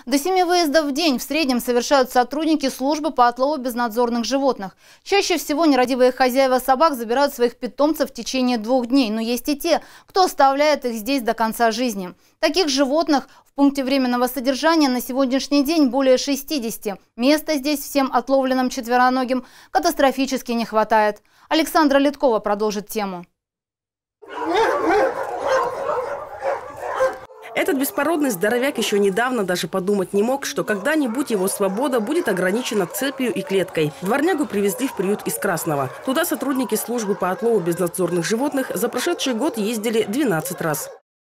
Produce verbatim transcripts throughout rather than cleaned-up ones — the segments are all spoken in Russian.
До семи выездов в день в среднем совершают сотрудники службы по отлову безнадзорных животных. Чаще всего нерадивые хозяева собак забирают своих питомцев в течение двух дней. Но есть и те, кто оставляет их здесь до конца жизни. Таких животных в пункте временного содержания на сегодняшний день более шестидесяти. Места здесь всем отловленным четвероногим катастрофически не хватает. Александра Литкова продолжит тему. Этот беспородный здоровяк еще недавно даже подумать не мог, что когда-нибудь его свобода будет ограничена цепью и клеткой. Дворнягу привезли в приют из Красного. Туда сотрудники службы по отлову безнадзорных животных за прошедший год ездили двенадцать раз.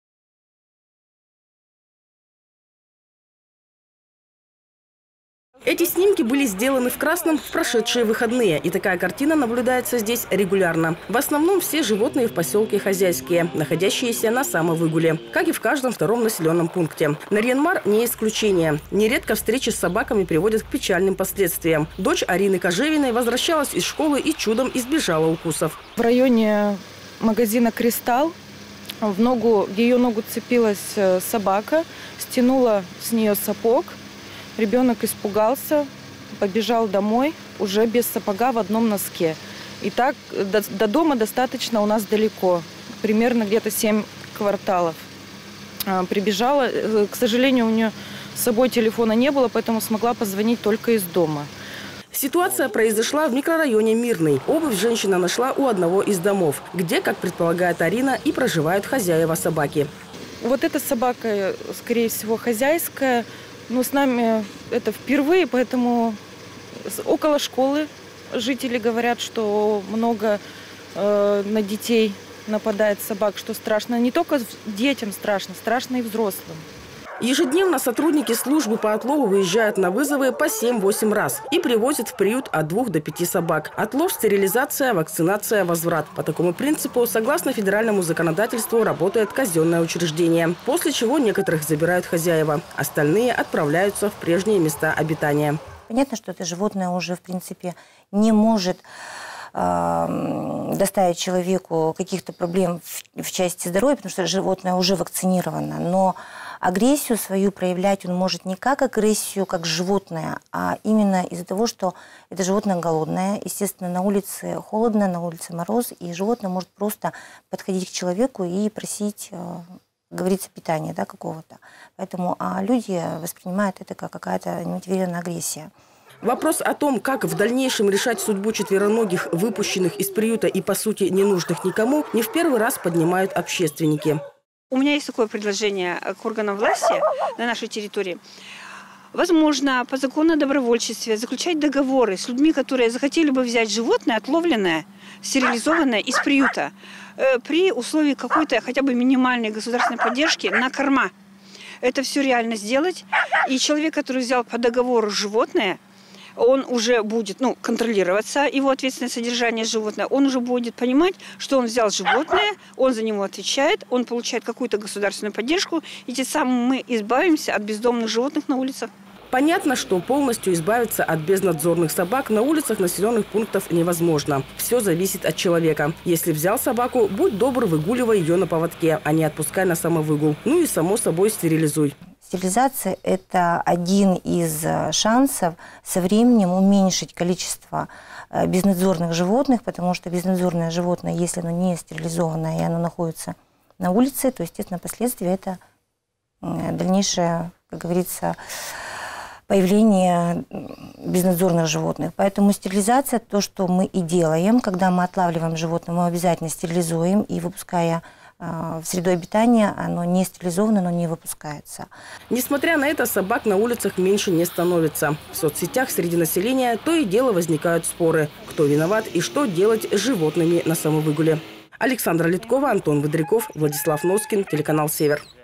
Эти снимки были сделаны в Красном в прошедшие выходные. И такая картина наблюдается здесь регулярно. В основном все животные в поселке хозяйские, находящиеся на самовыгуле. Как и в каждом втором населенном пункте. Нарьян-Мар не исключение. Нередко встречи с собаками приводят к печальным последствиям. Дочь Арины Кожевиной возвращалась из школы и чудом избежала укусов. В районе магазина «Кристалл» в ногу, в ее ногу цепилась собака, стянула с нее сапог. Ребенок испугался, побежал домой уже без сапога в одном носке. И так до, до дома достаточно у нас далеко, примерно где-то семь кварталов. А, прибежала, к сожалению, у нее с собой телефона не было, поэтому смогла позвонить только из дома. Ситуация произошла в микрорайоне Мирный. Обувь женщина нашла у одного из домов, где, как предполагает Арина, и проживают хозяева собаки. Вот эта собака, скорее всего, хозяйская. Но с нами это впервые, поэтому около школы жители говорят, что много э, на детей нападает собак, что страшно. Не только детям страшно, страшно и взрослым. Ежедневно сотрудники службы по отлову выезжают на вызовы по семь-восемь раз и привозят в приют от двух до пяти собак. Отлов, стерилизация, вакцинация, возврат. По такому принципу, согласно федеральному законодательству, работает казенное учреждение. После чего некоторых забирают хозяева. Остальные отправляются в прежние места обитания. Понятно, что это животное уже, в принципе, не может э, доставить человеку каких-то проблем в, в части здоровья, потому что животное уже вакцинировано. Но агрессию свою проявлять он может не как агрессию, как животное, а именно из-за того, что это животное голодное. Естественно, на улице холодно, на улице мороз, и животное может просто подходить к человеку и просить, как говорится, питания, да, какого-то. Поэтому а люди воспринимают это как какая-то немотивированная агрессия. Вопрос о том, как в дальнейшем решать судьбу четвероногих, выпущенных из приюта и, по сути, ненужных никому, не в первый раз поднимают общественники. У меня есть такое предложение к органам власти на нашей территории. Возможно, по закону о добровольчестве заключать договоры с людьми, которые захотели бы взять животное, отловленное, стерилизованное из приюта, при условии какой-то хотя бы минимальной государственной поддержки на корма. Это все реально сделать. И человек, который взял по договору животное, он уже будет ну, контролироваться, его ответственное содержание животного, он уже будет понимать, что он взял животное, он за него отвечает, он получает какую-то государственную поддержку, и тем самым мы избавимся от бездомных животных на улицах. Понятно, что полностью избавиться от безнадзорных собак на улицах населенных пунктов невозможно. Все зависит от человека. Если взял собаку, будь добр, выгуливай ее на поводке, а не отпускай на самовыгул. Ну и, само собой, стерилизуй. Стерилизация – это один из шансов со временем уменьшить количество безнадзорных животных, потому что безнадзорное животное, если оно не стерилизованное и оно находится на улице, то, естественно, последствия – это дальнейшее, как говорится, появление безнадзорных животных. Поэтому стерилизация – то, что мы и делаем. Когда мы отлавливаем животное, мы обязательно стерилизуем, и выпуская в среду обитания, оно не стерилизовано, но не выпускается. Несмотря на это, собак на улицах меньше не становится. В соцсетях среди населения то и дело возникают споры. Кто виноват и что делать с животными на самовыгуле. Александра Литкова, Антон Выдряков, Владислав Носкин, телеканал «Север».